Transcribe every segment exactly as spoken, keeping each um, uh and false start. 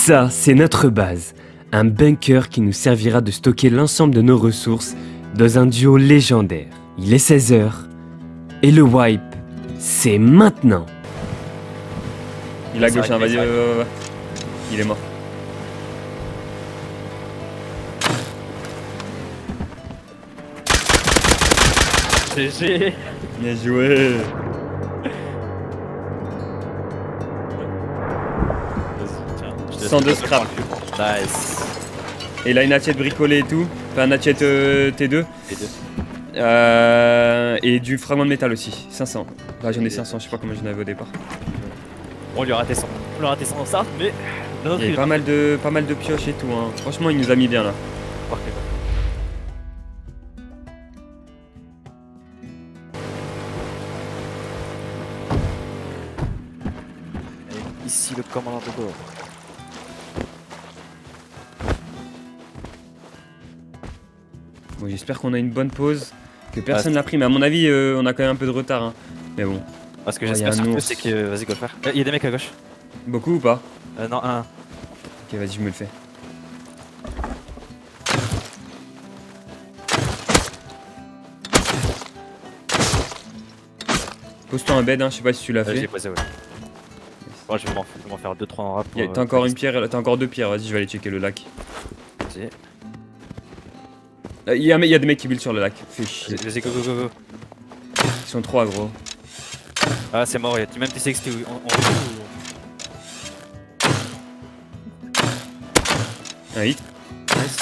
Ça, c'est notre base. Un bunker qui nous servira de stocker l'ensemble de nos ressources dans un duo légendaire. Il est seize heures et le wipe, c'est maintenant. Il est à gauche, hein, vas-y, euh, il est mort. G G. Bien joué. cent deux scrap. Nice. Et là une assiette bricolée et tout. Enfin une assiette euh, T deux. T deux. Euh, et du fragment de métal aussi. cinq cents. Là j'en ai cinq cents, je sais pas combien j'en avais au départ. On lui a raté cent. On lui a raté cent ça, mais. Il y avait pas mal de, pas mal de pioches et tout. Hein. Franchement il nous a mis bien là. Parfait. Et ici le commandant de bord. Bon, j'espère qu'on a une bonne pause, que personne l'a pris, mais à mon avis euh, on a quand même un peu de retard. Hein. Mais bon. Parce que Oh, j'espère surtout ours. c'est que. Vas-y go le faire. Il y a des mecs à gauche. Beaucoup ou pas? Euh, non, un. Ok vas-y je me le fais. Pose-toi un bed, hein, je sais pas si tu l'as Euh, fait. J'ai posé, ouais. Bon, je vais m'en faire deux trois en rap. T'as euh, encore une pierre, t'as encore deux pierres, vas-y je vais aller checker le lac. Vas-y. Il y, a, il y a des mecs qui build sur le lac, fais chier. Vas-y, go go go go. Ils sont trois gros. Ah c'est mort, tu même T C X T en haut. Un hit. Nice.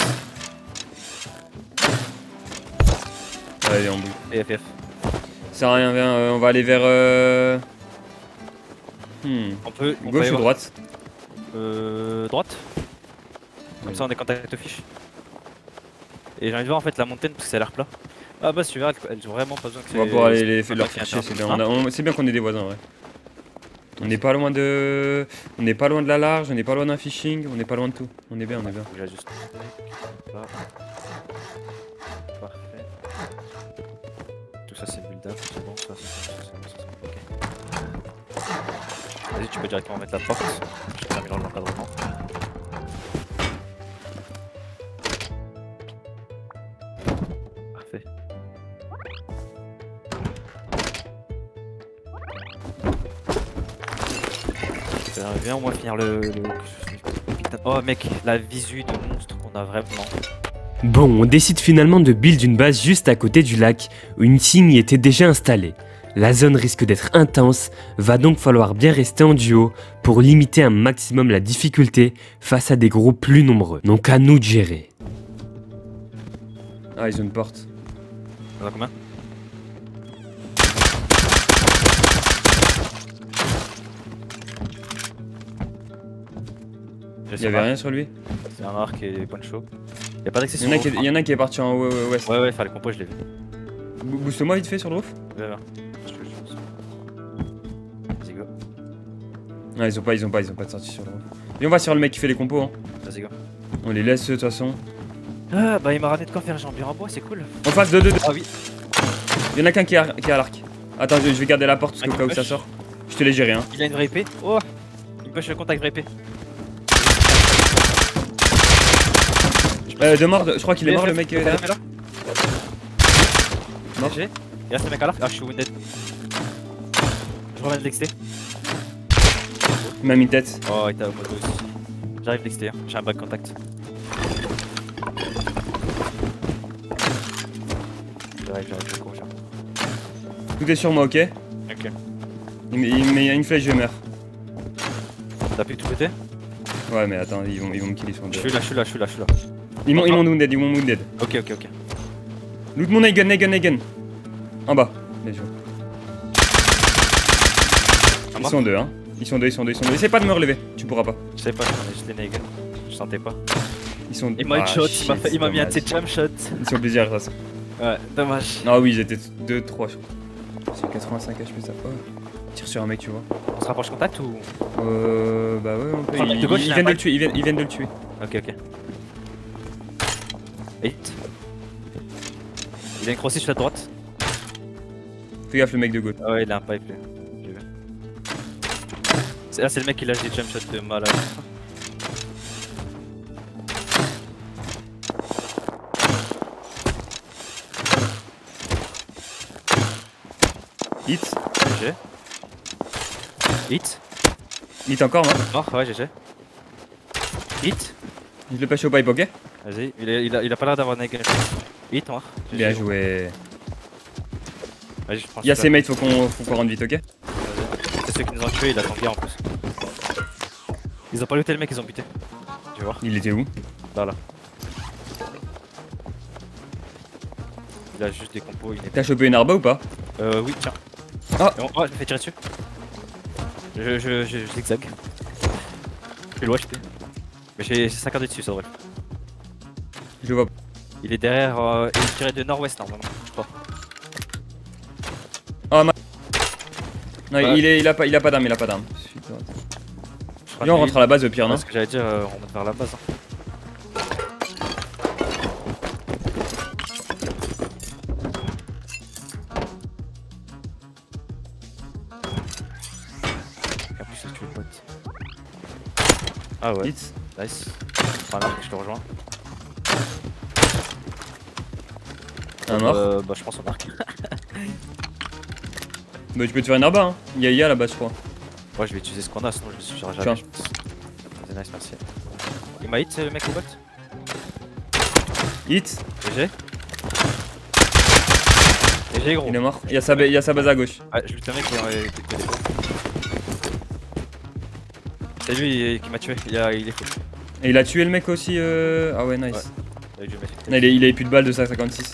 Allez en bout. Et F F. Ça sert à rien, viens, euh, on va aller vers... Euh... Hmm. On peut... On Gauche peut ou voir. droite? Euh... Droite. Comme Oui. ça on est contact fiche. Et j'ai envie de voir en fait la montagne parce que ça a l'air plat. Ah bah si tu verras, elles ont vraiment pas besoin que On va pouvoir aller les, c'est leur pas faire qu'il y chier, a c'est un- bien. On a- on- c'est bien qu'on ait des voisins, ouais. On n'est pas loin de... On n'est pas loin de la large, on n'est pas loin d'un fishing, on n'est pas loin de tout. On est bien, on est bien. Faut que j'ajuste. Là. Parfait. Tout ça c'est build up, c'est bon, ça c'est bon, ça c'est bon, ça c'est bon, ok. Vas-y, tu peux directement mettre la porte. Je termine l'encadrement. Parfait. Viens, on va finir le, le... Putain. Oh mec, la visu de monstre qu'on a vraiment. Bon, on décide finalement de build une base juste à côté du lac, où une team y était déjà installée. La zone risque d'être intense, va donc falloir bien rester en duo pour limiter un maximum la difficulté face à des groupes plus nombreux. Donc à nous de gérer. Ah, ils ont une porte. On a combien? Il y avait rien sur lui. C'est un arc et des points de chaud. Y'a pas d'accès Il y, sur en a le qui, roof, il y en a qui est parti en haut, ouais, ouais, ouais. Ouais ouais, faire les compos je l'ai vu. Bo- Booste-moi vite fait sur le roof. Ouais, ouais. Je te- je te- Vas-y go. Ah, ils ont pas, ils ont pas, ils ont pas de sortie sur le roof. Et on va sur le mec qui fait les compos, hein. Vas-y go. On les laisse de toute façon. Ah bah il m'a ramené de quoi faire jambes en bois, c'est cool. En face, deux, deux, deux. Ah oui. Il y en a qu'un qui, est à- qui est à l'arc. Attends, je, je vais garder la porte parce Un qu'au qui cas où ça push. sort. Je te l'ai géré, hein. Il a une vraie épée. Oh. Il push le contact vraie épée. Euh, de mort, de- je crois qu'il est mort le mec. euh, là. derrière. Mort. G G. Il reste le mec à l'arc. Ah je suis wounded. Je remets de l'exté. Il m'a mis une tête. Oh il t'a au moto aussi. J'arrive d'exté, hein. J'ai un back contact. J'arrive, j'arrive, je cours, j'arrive. Tout est sur moi, ok? Ok. Il, me- il me met une flèche, je meurs. T'as pu tout péter? Ouais, mais attends, ils vont, ils vont me killer, ils sont Je deux. suis là, je suis là, je suis là, je suis là. Ils m'ont ils m'ont wounded, ils m'ont wounded. Ok, ok, ok. Loot mon Negan, Negan, Negan. En bas. Bien joué. Ils mort sont deux, hein. Ils sont deux, ils sont deux, ils sont deux. Essaye pas de me relever, tu pourras pas. Je sais pas, j'en ai juste les nègres. Je sentais pas. Ils sont Il m'a Ah, headshot, shit, il m'a fait- il m'a c'est mis un de ses dommage. jump shots. Ils sont plusieurs, de toute façon. Ouais, dommage. Ah oui, ils étaient deux, trois, je crois. C'est quatre-vingt-cinq H P ça. Oh. Tire sur un mec, tu vois. On se rapproche contact ou? Euh. Bah ouais, on peut. Oh, le mec Ils, de gauche, ils il a viennent un de le tuer, ils viennent, ils viennent de le tuer. Ok, ok. Hit. Il a une crossée sur la droite. Fais gaffe, le mec de gauche. Ah ouais, il a un pipe lui. J'ai vu. C'est- Là, c'est le mec qui lâche des jump shots de malade. G G. Hit. Hit encore, moi. Mort, ouais, G G. Hit. Je le pêche au pipe, ok? Vas-y, il, est- il, a, il a pas l'air d'avoir négatif. Hit, mort. G G. Bien joué. Vas-y, je prends Y'a celui-là. ses mates, faut qu'on faut qu'on rentre vite, ok? Vas-y. C'est ceux qui nous ont tués, il a tangué en plus. Ils ont pas looté le mec, ils ont buté. Tu vois. Il était où? Là, là. Il a juste des compos, il est. T'as chopé une arba ou pas? Euh, oui, tiens. Ah. Et on- oh, je me fais tirer dessus. Je, je, je, je zigzag. Je suis loin, je peux. Mais j'ai saccadé dessus, ça devrait. Je le vois. Il est derrière, euh, il tirait de nord-ouest normalement, je crois. Oh ma. Non, Ouais. il, est, il a pas, il a pas d'arme, il a pas d'arme. Putain. Je crois Viens, on que rentre à la base au pire, lui- non? Ce que j'allais dire, euh, on monte vers la base. Hein. En plus, ça tue le pote. Ah ouais, Hit. nice. Enfin, là, je te rejoins. Un mort. Euh, bah, je pense au marque. Bah, tu peux te faire une arba, hein. Il y a I A là-bas, je crois. Ouais, je vais utiliser ce qu'on a, sinon je le suivrai Tiens. jamais. je pense. C'est nice, merci. Il m'a hit le mec au bot. Hit. G G. G G gros. Il est mort. Il y a sa, ba- il y a sa base à gauche. Ouais, je lutte un mec qui est qui est des C'est lui qui m'a tué, il, a, il est fou. Et il a tué le mec aussi. Euh... Ah ouais, nice. Ouais. Il a eu du mec. Non, il, est- il avait plus de balles de sa cinquante-six.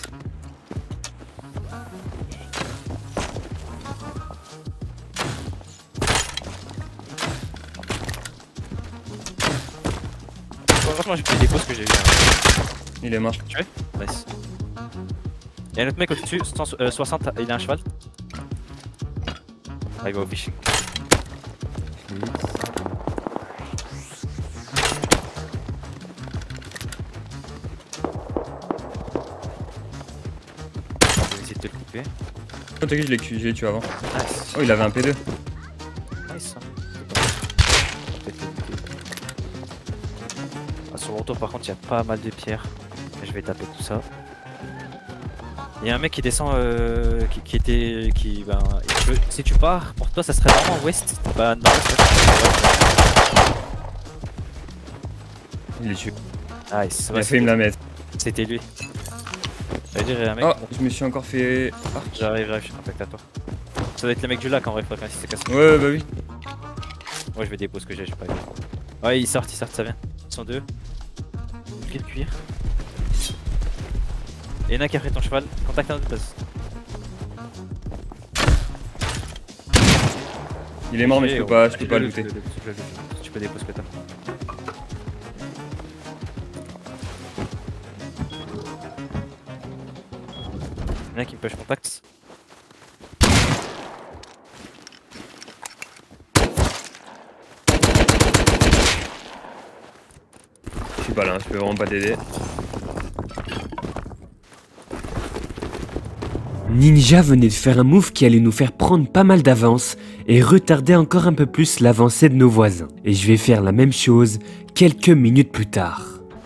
Franchement, j'ai pris des pauses que j'ai eu. Hein. Il est mort. Nice. Il y a un autre mec au-dessus, cent soixante, il a un cheval. Ah, il va au fishing. Je vais essayer de te le couper. Oh, t'as vu, je l'ai tué, je l'ai tué avant. Nice. Oh, il avait un P deux. Nice. Peut-être le buter. Ah, sur le retour, par contre, il y a pas mal de pierres. Mais je vais taper tout ça. Il y a un mec qui descend, euh, qui, qui était, qui, ben, il peut- si tu pars, pour toi, ça serait vraiment ouest. Bah, non, Il est tué. nice. Il a fait me la mettre. C'était lui. Ça veut dire, il y a un mec. Oh, bon, je me suis encore fait. Ah. j'arrive, j'arrive, je suis contact à toi. Ça doit être le mec du lac en vrai, faut quand il s'est cassé. Ouais, ouais, bah oui. Moi, je vais déposer ce que j'ai, je sais pas. Ouais, ils sortent, ils sortent, ça vient. Ils sont deux. Pris le cuir. Et il y en a un qui a pris ton cheval. Contacte un autre base. Il est mort, mais je peux pas, je peux pas looter. Tu peux déposer ce que t'as. Il y en a un qui me push contact. Je suis pas là, je peux vraiment pas t'aider. Ninja venait de faire un move qui allait nous faire prendre pas mal d'avance et retarder encore un peu plus l'avancée de nos voisins. Et je vais faire la même chose quelques minutes plus tard.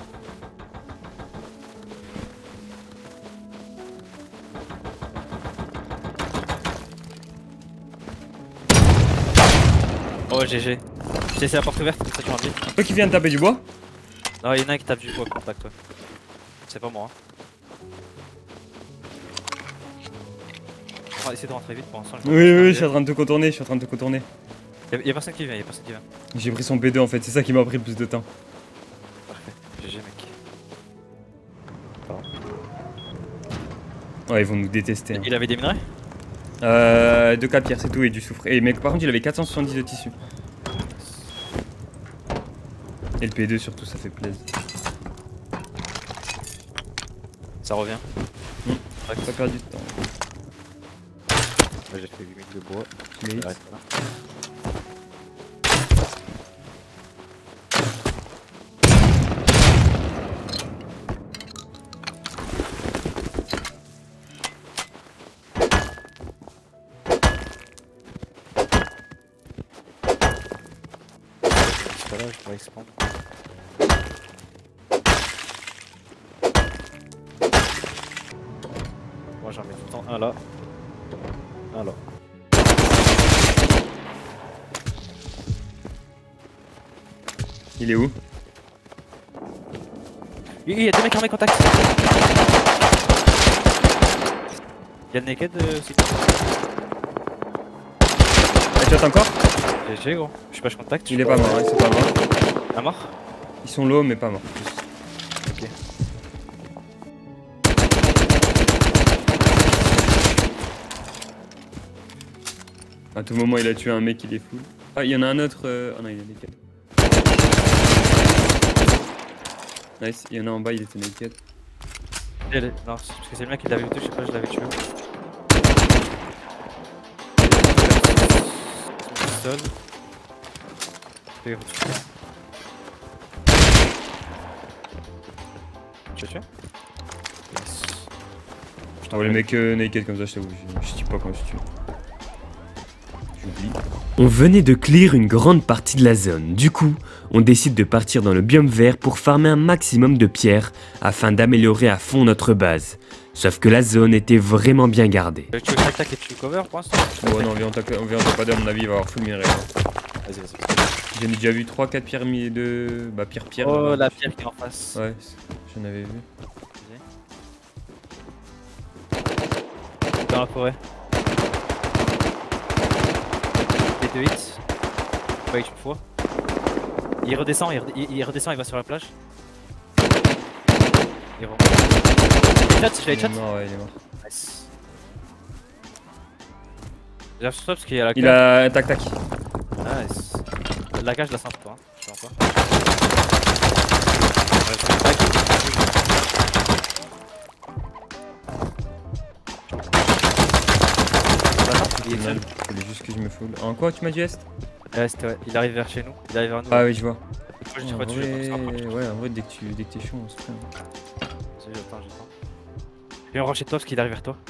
Oh, G G. J'ai laissé la porte ouverte, comme ça tu m'as Toi qui viens de taper du bois? Non, il y en a un qui tape du bois, contact, ouais. C'est pas moi. Hein. On va essayer de rentrer vite pour l'instant. Oui, oui, oui, je suis en train de te contourner, je suis en train de te contourner. Y'a y a personne qui vient, y'a personne qui vient. J'ai pris son P deux en fait, c'est ça qui m'a pris le plus de temps. Parfait. G G, mec. Ouais, ils vont nous détester. Hein. Il avait des minerais? Euh, deux quatre pierres, c'est tout, et du soufre. Et mec, par contre, il avait quatre cent soixante-dix de tissu. Et le P deux surtout, ça fait plaisir. Ça revient. Mmh. Pas perdu de temps. Là, j'ai fait huit minutes de bois. Je l'ai hit. J'arrête là. C'est pas là, je dois expandre. Moi j'en mets tout le temps un là. Un là. Il est où? Il y a deux mecs armés contact. Il y a le naked euh, aussi. Headshot encore? G G gros. Je sais pas, je contacte. Il est pas mort, hein, c'est pas mort. À mort? Ils sont low mais pas morts. Ok. À tout moment il a tué un mec, il est fou. Ah il y en a un autre. Euh... Ah non il est naked. Nice, il y en a en bas, il était naked. Elle est- Non, c'est parce que c'est le mec qui l'avait vu, je sais pas, je l'avais tué. Seul. Tu l'as tué? Yes. Je t'envoie les mecs euh, naked comme ça, je t'avoue, je, je tue pas quand je tue. J'oublie. On venait de clear une grande partie de la zone, du coup, on décide de partir dans le biome vert pour farmer un maximum de pierres afin d'améliorer à fond notre base. Sauf que la zone était vraiment bien gardée. Euh, Tu veux que j'attaque et tu cover pour l'instant? Oh non, viens on tape, on vient on tape pas d'heure, à mon avis il va avoir full minerai. Vas-y, vas-y. J'ai déjà vu trois quatre pierres mi de. Bah pierre pierre. Oh, là-bas. la pierre qui est en face. Ouais, j'en avais vu. Dans la forêt. T deux hits. Pas une fois. Il redescend, il, red- il- il redescend, il va sur la plage. Il remonte. Il headshot, je l'ai Il est headshot. mort, ouais, il est mort. Nice. J'ai sur toi parce qu'il y a la Il cage. a. Tac tac. Nice. La cage, je la sens pour toi. Hein. Je sais pas. Ouais, je fais back. Il est seul. Il fallait juste que je me full. En quoi tu m'as dit Est? Ouais, c'était ouais. Il arrive vers chez nous. Il arrive vers nous. Ah oui, je vois. Moi, je En tire pas dessus, donc vrai, c'est un peu- ouais, en vrai, dès que tu dès que t'es chaud, on se fait. hein. Vas-y, j'attends, j'attends. Viens, on rentre chez toi parce qu'il arrive vers toi.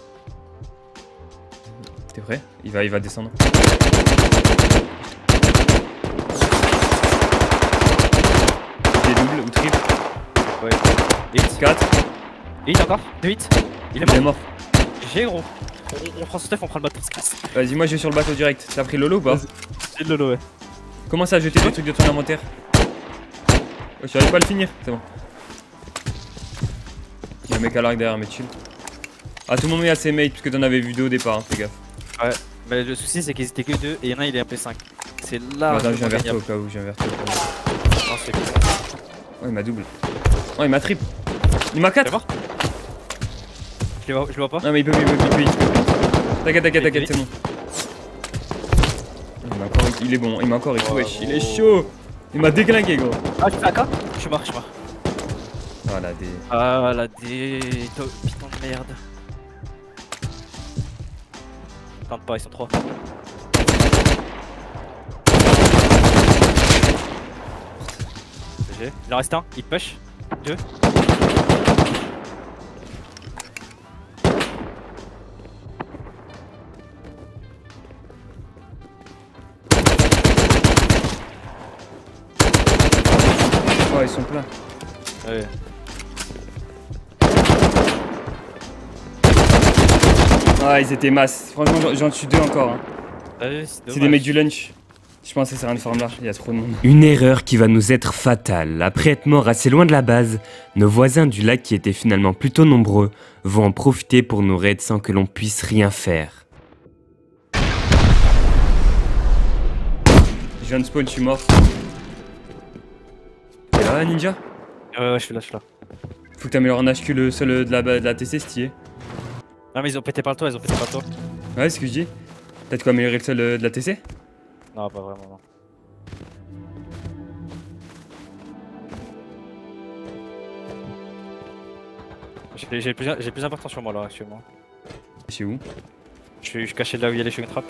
T'es prêt? Il va, il va descendre. Des doubles ou triple? Ouais. Hit. quatre. Hit encore. deux hits. Il est Il est mort. mort. G gros. On, on prend ce stuff, on prend le bateau, on se casse. Vas-y, moi je vais sur le bateau direct. T'as pris le lolo ou pas? J'ai le lolo, ouais. Commence à jeter des trucs de ton inventaire. Ouais, j'arrive pas à le finir, c'est bon. Il y a un mec à l'arc derrière, mais chill. À tout moment, il y a ses mates, parce que t'en avais vu deux au départ, hein, fais gaffe. Ouais. Mais le souci, c'est qu'ils étaient que deux et il y en a, il est un P cinq. C'est Bah, là. attends, je viens vers toi au cas où, je viens vers toi au cas où. Non, c'est bon. Oh, il m'a double. Oh, il m'a triple. Il m'a Il est quatre. mort. Je le vois, je le vois pas. Non, mais il peut, il peut, il peut, il peut. T'inquiète, t'inquiète, t'inquiète, c'est bon. Il m'a encore, il est bon, il m'a encore, il wesh, il est chaud. Il m'a déglingué, gros. Ah, je fais A K. Je suis mort, je suis mort. Voilà, des. Ah, la des. to- Piton de merde. Tente pas, ils sont trois. G G. Il en reste un, il push. Deux. Oh, ils sont pleins. Ouais. Ah, ils étaient masse. Franchement, j'en- j'en tue deux encore. Hein. Ah oui, C'est des mecs du lunch. Je pense que ça sert à rien de farm là, il y a trop de monde. Une erreur qui va nous être fatale. Après être mort assez loin de la base, nos voisins du lac qui étaient finalement plutôt nombreux vont en profiter pour nous raid sans que l'on puisse rien faire. Je viens de spawn, je suis mort. T'es là, ninja? Ouais, ouais, je suis là, je suis là. Faut que t'améliores un H Q, le seul de la, de la T C, stylé. Non, mais ils ont pété par le toit, ils ont pété par le toit. Ouais, c'est ce que je dis. T'as de quoi améliorer le seul de la T C? Non, pas vraiment, non. J'ai j'ai le plus, j'ai le plus important sur moi là actuellement. C'est où? Je suis, je suis caché là où il y a les shotgun traps.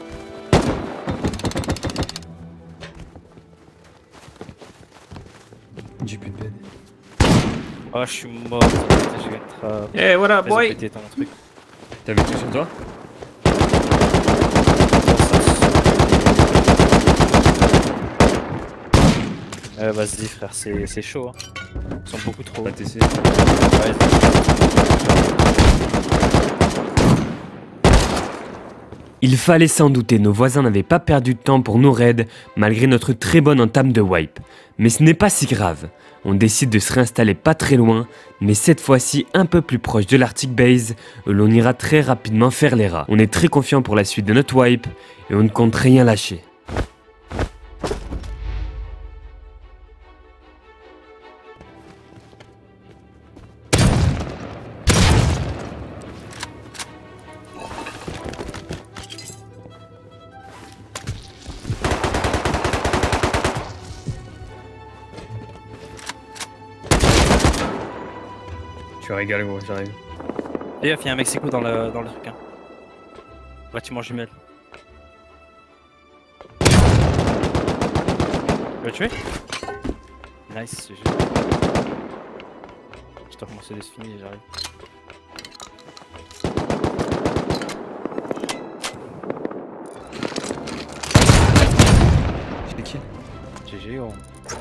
J'ai plus de bed. Ah, je suis mort, ça a pété, shotgun trap. Eh, voilà, Ils ont pété ton truc. T'avais tout sur toi? Euh, vas-y frère, c'est c'est chaud. Hein. Ils sont beaucoup trop. La T C. Ouais, Il fallait s'en douter, nos voisins n'avaient pas perdu de temps pour nous raid, malgré notre très bonne entame de wipe. Mais ce n'est pas si grave. On décide de se réinstaller pas très loin, mais cette fois-ci un peu plus proche de l'Arctic Base, où l'on ira très rapidement faire les rats. On est très confiant pour la suite de notre wipe, et on ne compte rien lâcher. Tu régales gros, j'arrive. Et il y a un Mexico dans le, dans le truc. Hein. Bâtiment jumelle. Tu l'as tué? Nice, G G. Je t'ai recommencé de se finir et j'arrive. J'ai kill. G G gros.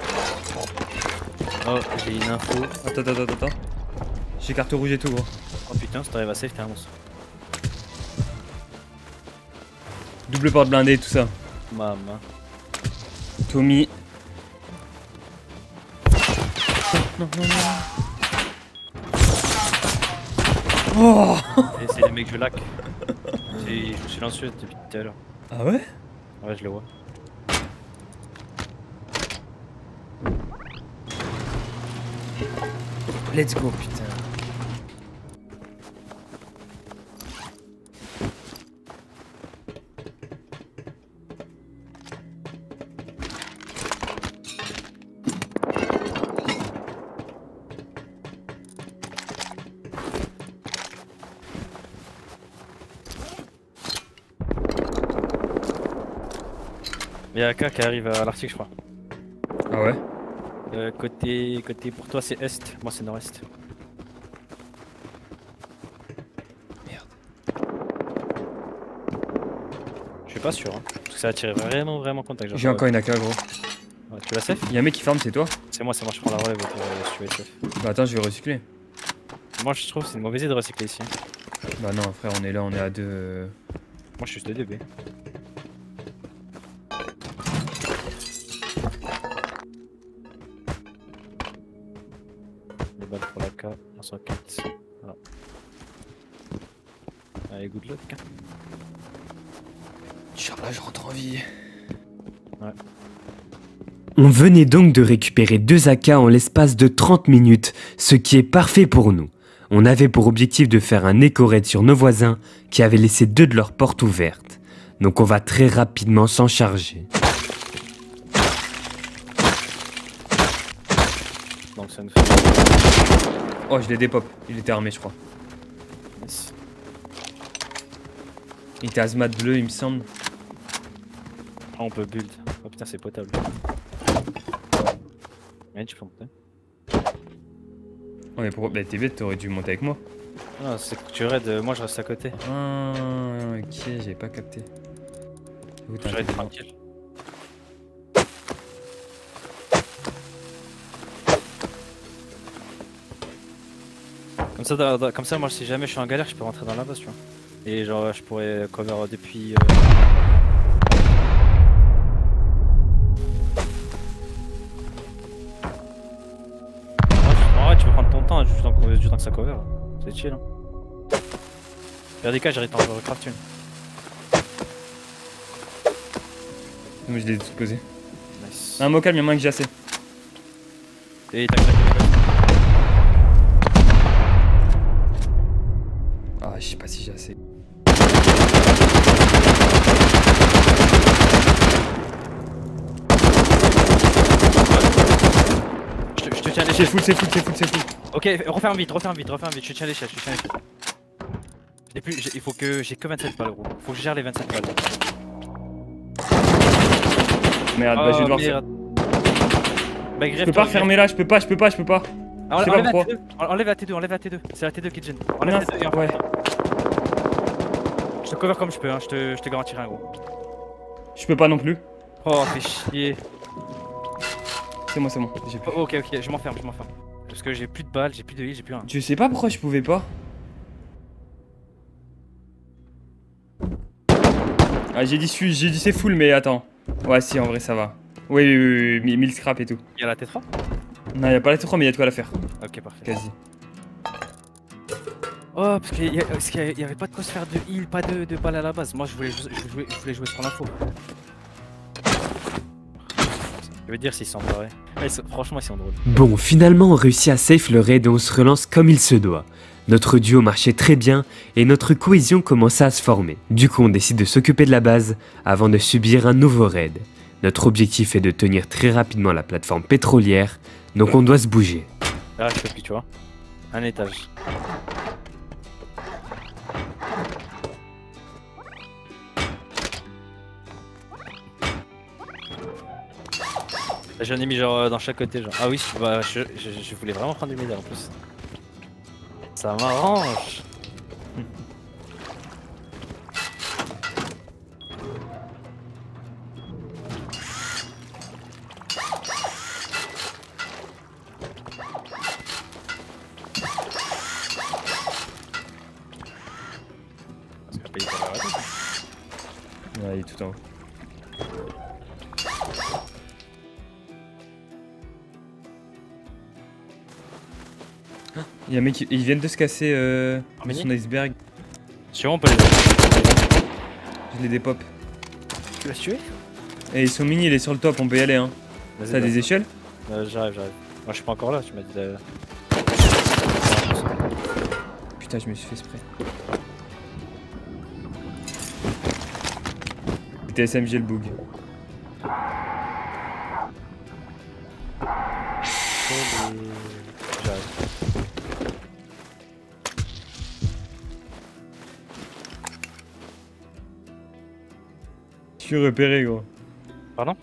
Oh, j'ai une info. Attends, attends, attends, attends. J'ai carte rouge et tout gros. Oh putain, si t'arrives à save, t'es un monstre. Double porte blindée, tout ça. Maman. Tommy. Non, non, non. Oh. Et c'est les mecs du lac. Je me suis lancé depuis tout à l'heure. Ah ouais? Ouais, je le vois. Let's go, putain. Il y a un cas qui arrive à l'Arctique, je crois. Ah ouais? Euh, côté, côté pour toi c'est est, moi c'est nord-est. Merde. Je suis pas sûr, hein, parce que ça a tiré vraiment vraiment contact. J'ai encore une A K gros. Ouais, tu la safe? Y'a un mec qui farm, c'est toi? C'est moi, c'est moi, je prends la relève euh, si tu veux être safe. Bah attends, je vais recycler. Moi je trouve que c'est une mauvaise idée de recycler ici. Bah non frère, on est là, on est à deux. euh. Moi je suis de D B. Les balles pour la K, un cent quatre. Voilà. Allez, good luck. Inch'Allah, je rentre en vie. Ouais. On venait donc de récupérer deux A K en l'espace de trente minutes, ce qui est parfait pour nous. On avait pour objectif de faire un éco-raid sur nos voisins qui avaient laissé deux de leurs portes ouvertes. Donc on va très rapidement s'en charger. Donc ça nous fait. Oh, je l'ai dépop. Il était armé, je crois. Nice. Il était hazmat bleu, il me semble. Ah, on peut build. Oh putain, c'est potable. Ouais, tu peux monter. Oh, mais pourquoi? Bah, t'es bête, t'aurais dû monter avec moi. Non, c'est que tu raid, moi je reste à côté. Ah, ok, j'ai pas capté. Où t'as Je raid un- tranquille. Comme ça, dans- dans- comme ça, moi si jamais je suis en galère, je peux rentrer dans la base, tu vois. Et genre, je pourrais cover depuis. Euh... En vrai, tu peux prendre ton temps, juste tant que, juste tant que ça cover. C'est chill. Hein. Pire des cas, j'arrête en recraft une. Non, mais je l'ai tout posé. Nice. Un mocal, mais moins que j'ai assez. Et tac tac tac. Ah, je sais pas si j'ai assez. Je te, je te tiens C'est l'échelle. full, c'est full, c'est full, c'est full. Ok, referme vite, referme vite, referme vite. Je te tiens l'échelle, je te tiens l'échelle. J'ai plus, j'ai- il faut que j'ai que vingt-sept balles, gros. Faut que je gère les vingt-sept balles. Merde, bah je vais devoir faire. merde. Bah, Je peux pas refermer là, je peux pas, je peux pas, je peux pas. Ah, Je sais enlève, pas la pourquoi. T deux, enlève la T deux, enlève la T deux. C'est la T deux qui te gêne. Enlève Mince, la T deux et ouais. Je te cover comme je peux, hein. je, te, je te garantis rien, gros. Je peux pas non plus. Oh, fais chier. C'est moi, c'est bon. J'ai plus. Oh, ok, ok, je m'enferme, je m'enferme. Parce que j'ai plus de balles, j'ai plus de heal, j'ai plus rien. Je sais pas pourquoi je pouvais pas. Ah, j'ai dit, suis- j'ai dit c'est full, mais attends. Ouais, si, en vrai, ça va. Oui, oui, oui, oui, mille scrap et tout. Il y a la T trois? Non, y'a pas la T trois, mais y'a de quoi la faire. Ok, parfait. Quasi. Oh, parce qu'il y, a- parce qu'il y avait pas de quoi se faire de heal, pas de, de balle à la base. Moi, je voulais, jou- je voulais, je voulais jouer sur l'info. Je veux dire s'ils sont barrés. Ouais, ils sont- franchement, ils sont drôles. Bon, finalement on réussit à safe le raid et on se relance comme il se doit. Notre duo marchait très bien et notre cohésion commençait à se former. Du coup on décide de s'occuper de la base avant de subir un nouveau raid. Notre objectif est de tenir très rapidement la plateforme pétrolière, donc on doit se bouger. Là, je peux plus, tu vois. Un étage. J'en ai mis genre euh, dans chaque côté, genre. Ah oui, bah, je, je, je voulais vraiment prendre du médaille en plus. Ça m'arrange. Parce qu'après, il faut arrêter. Ouais, il est tout en haut. Il y a un mec, qui- ils viennent de se casser euh, Mini son iceberg. Si on peut les Je les dépop. Tu l'as tué? Et ils sont mini, il est sur le top, on peut y aller hein. Vas-y, T'as bah, des échelles? euh, J'arrive, j'arrive. Moi je suis pas encore là, tu m'as dit de... Putain, je me suis fait spray. T S M G le bug. J'arrive. Je suis repéré gros. Pardon?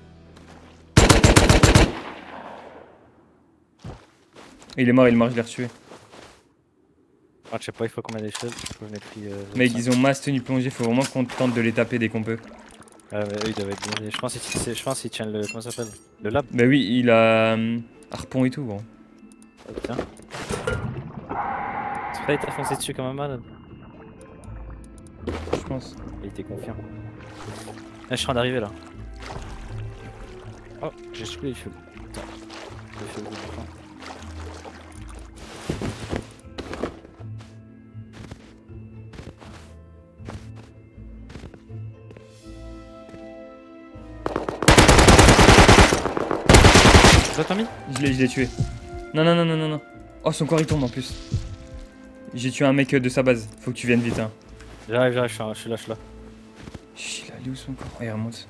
Il est mort, il est mort, je l'ai retué. Ah, je sais pas, il faut combien d'échelles? Je m'ai pris. Euh, Mec, ils ont masse tenue plongée, faut vraiment qu'on tente de les taper dès qu'on peut. Ah, mais eux ils doivent être blindés. Je pense qu'ils je pense qu'ils tiennent le. Comment ça s'appelle? Le lab? Bah oui, il a hum, harpon et tout gros. Ah, putain. C'est pas, il t'a foncé dessus comme un malade. Je pense. Il était confiant. Ah, je suis en train d'arriver là. Oh, j'ai soulevé les feux. Putain. Le feu, le feu. Ça t'a mis? Je l'ai je l'ai tué. Non, non, non, non, non, non. Oh, son corps il tombe en plus. J'ai tué un mec euh, de sa base. Faut que tu viennes vite, hein. J'arrive, j'arrive, je suis, je suis là, je suis là. Chut, il a où son corps? Oh, il remonte.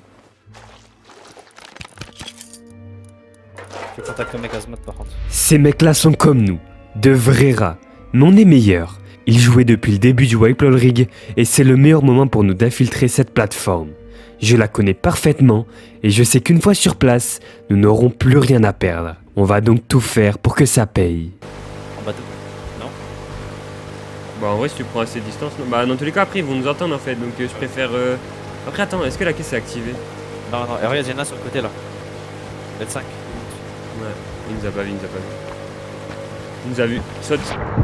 Je contacte le mec Azmat par contre. Ces mecs-là sont comme nous, de vrais rats, mais on est meilleurs. Ils jouaient depuis le début du Wipe Lol Rig et c'est le meilleur moment pour nous d'infiltrer cette plateforme. Je la connais parfaitement et je sais qu'une fois sur place, nous n'aurons plus rien à perdre. On va donc tout faire pour que ça paye. En bateau? Non? Bah, en vrai, si tu prends assez de distance. Non. Bah, dans tous les cas, après, ils vont nous entendre en fait. Donc, euh, je préfère. Euh... Après, attends, est-ce que la caisse est activée? Non, non, et regarde, il y en a sur le côté là. vingt-cinq. Ouais, il nous a pas vu, il nous a pas vu. Il nous a vu. Saute.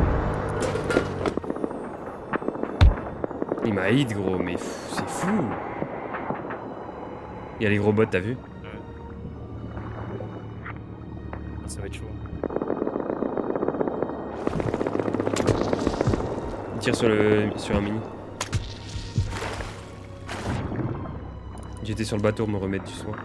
Il m'a hit, gros, mais fou- c'est fou. Il y a les gros bots, t'as vu? Ça va être chaud. Il tire sur, le, sur un mini. J'étais sur le bateau pour me remettre du soin.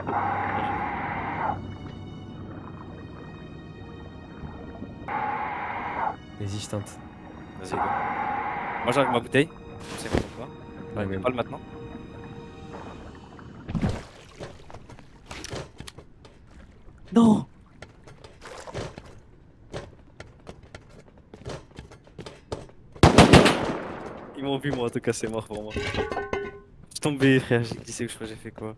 Vas-y, je tente. Vas-y, go. Moi j'arrive ma bouteille. C'est bon pour toi. Ouais, Ouais, même. pas le maintenant. Non! Ils m'ont vu, moi, en tout cas, c'est mort pour moi. Je suis tombé, frère, j'ai glissé, je sais pas, j'ai fait quoi.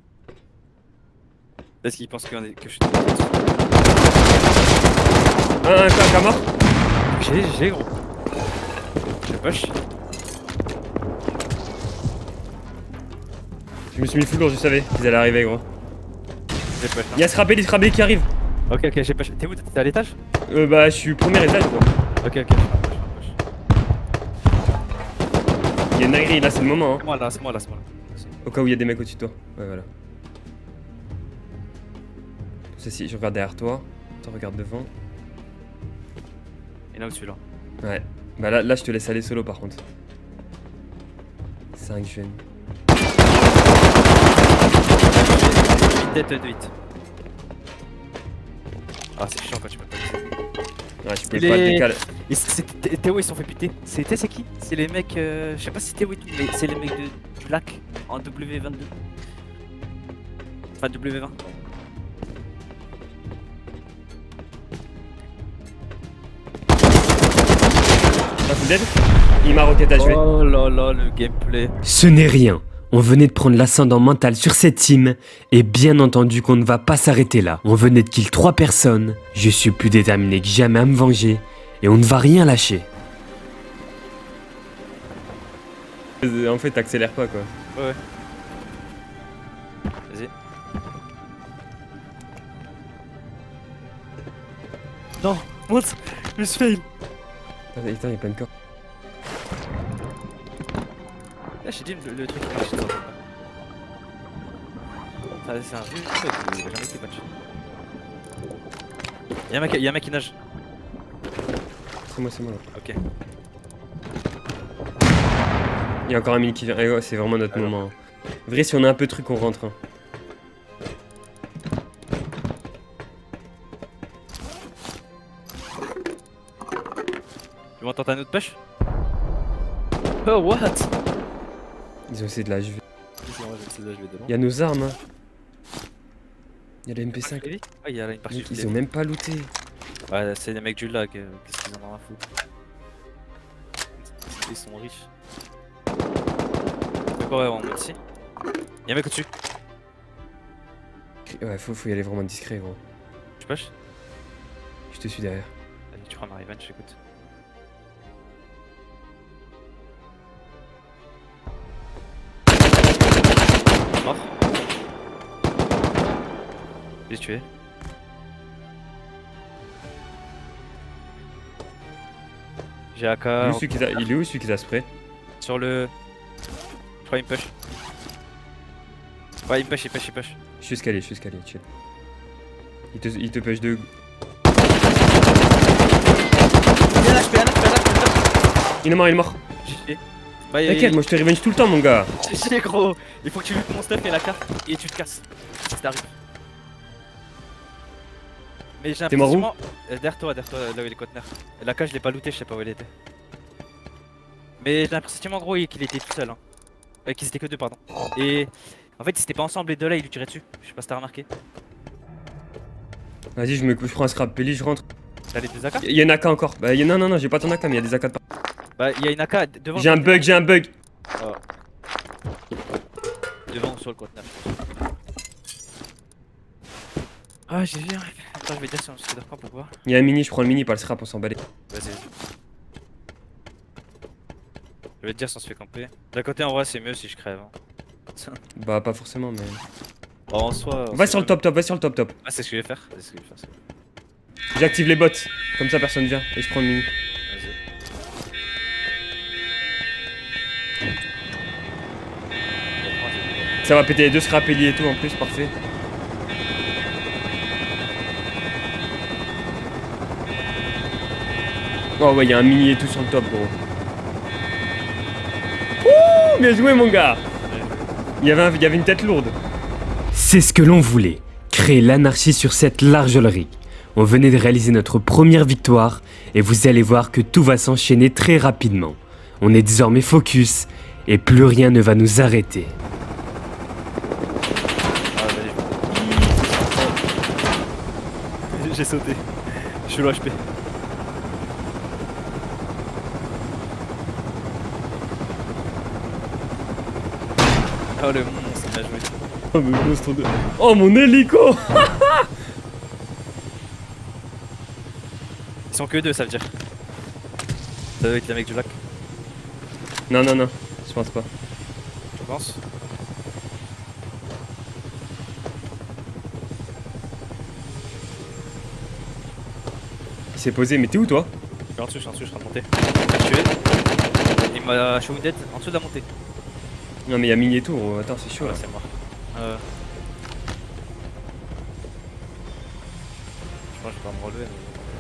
Est-ce qu'ils pensent qu'on est- que je suis tombé? Un, un, un, un mort. J'ai, j'ai, gros. J'ai push. Je me suis mis full lourd, je savais qu'ils allaient arriver, gros. J'ai push. Il y a Scrabble, il Scrabble qui arrive. Ok, ok, j'ai push. T'es où? T'es à l'étage? Euh, bah, je suis premier étage, gros. Ok, ok, je push, je push. Il y a une grille, là, c'est le moment. Hein. C'est moi là, c'est moi là, c'est moi là. Au cas où il y a des mecs au-dessus de toi. Ouais, voilà. Ceci, je regarde derrière toi. Toi, regarde devant. Et là au-dessus là. Ouais. Bah là, là, je te laisse aller solo par contre. cinq jeunes. Tête de huit. Ah, c'est chiant quand tu peux pas. Ouais, je peux Les- pas le décaler. Et c'est- Théo, ils se sont fait buter. C'était c'est qui? C'est les mecs. Euh, je sais pas si c'est Théo et tout, mais c'est les mecs de, du lac en W vingt-deux. Enfin, W vingt. Ah, c'est dead. Il m'a rocket achevé. Oh là là, le gameplay. Ce n'est rien. On venait de prendre l'ascendant mental sur cette team, et bien entendu qu'on ne va pas s'arrêter là. On venait de kill trois personnes, je suis plus déterminé que jamais à me venger, et on ne va rien lâcher. En fait, t'accélères pas quoi. Ouais, ouais. Vas-y. Non, what? Je me suis fail. Attends, attends, y'a plein de corps. Là, j'ai dit le, le truc qui marche, ça. Ça, c'est un vieux truc, il a jamais été patché. Y'a un mec, y'a un mec qui nage. C'est moi, c'est moi là. Ok. Il y a encore un mini qui vient. Eh ouais, c'est vraiment notre Alors. moment. Vrai, si on a un peu de truc, on rentre. Hein. Tu m'entends un autre push? Oh, what? Ils ont essayé de la juver. C'est vrai, je vais de Il y a nos armes. Hein. Il y a le M P cinq. Ouais, il y a une partie Mec, du ils ont même pas looté. Ouais, c'est les mecs du lag, euh, qu'est-ce qu'ils en ont à foutre? Ils sont riches. C'est quoi, ouais, on monte ici? Y'a un mec au-dessus. Ouais, faut, faut y aller vraiment discret, gros. Tu push? Je te suis derrière. Vas-y, tu prends ma revenge, j'écoute. Mort. Je l'ai tué. J'ai A K. Il est où celui qui t'a- il est où celui qui t'a spray? Sur le. Je crois il me push. Ouais, il me push, il push, il push. Je suis escalier, je suis escalier, chill. Il te, il te push de. Il est là, je fais un autre, je fais un autre. Il est mort, il est mort. J'ai Bah, il T'inquiète, moi je te revenge tout le temps, mon gars. J'ai gros. Il faut que tu loot mon stuff et la carte et tu te casses. Si t'arrives. Mais j'ai T'es mort où? l'impression. Euh, Derrière toi, derrière toi, là où il est conteneur. La cage, je l'ai pas looté, je sais pas où elle était. Mais j'ai l'impression, gros, qu'il était tout seul. Hein. Euh, qu'ils étaient que deux, pardon. Et en fait, ils étaient pas ensemble, les deux là, ils lui tiraient dessus. Je sais pas si t'as remarqué. Vas-y, je me je prends un scrap Pelli, je rentre. T'as les deux A K? Il y a une A K encore. Bah, y a... non, non, non, j'ai pas ton A K, mais il y a des A K de partout. Bah, il y a une A K devant. J'ai un bug, j'ai un bug. Oh. Devant ou sur le conteneur. Ah, j'ai vu. Attends, je vais dire si on se fait d'accord pour voir. Il y a un mini, je prends le mini, pas le scrap, on s'en balait. Vas-y, vas-y. Je vais te dire si on se fait camper. D'un côté, en vrai, c'est mieux si je crève. Hein. Bah, pas forcément, mais. Bon, en soi. on Va sait sur le pas. top top, va sur le top top. Ah, c'est ce que je vais faire. C'est ce que je vais faire. c'est- J'active les bots, comme ça personne vient. Et je prends le mini. Vas-y. Ça va péter les deux scrap Pelli et tout en plus, parfait. Oh ouais, il y a un mini et tout sur le top, gros. Ouh, bien joué, mon gars. Il y avait, un- il y avait une tête lourde. C'est ce que l'on voulait, créer l'anarchie sur cette large rig. On venait de réaliser notre première victoire, et vous allez voir que tout va s'enchaîner très rapidement. On est désormais focus, et plus rien ne va nous arrêter. Ah, vas-y. J'ai sauté. Je suis low H P. Oh le monstre, il a joué. Oh, mais monstre de... Oh, mon hélico. Ils sont que deux, ça veut dire. Ça doit être les mecs du lac, Non, non, non, je pense pas. tu penses? Il s'est posé, mais t'es où toi? Je suis en dessous, je suis en dessous, je suis en train de monter. Il m'a tué. Il m'a show dead en dessous de la montée. Non mais il y a mini et tout, oh, attends c'est chaud Ouais, là. c'est mort. Euh... Je pense que je vais pas me relever.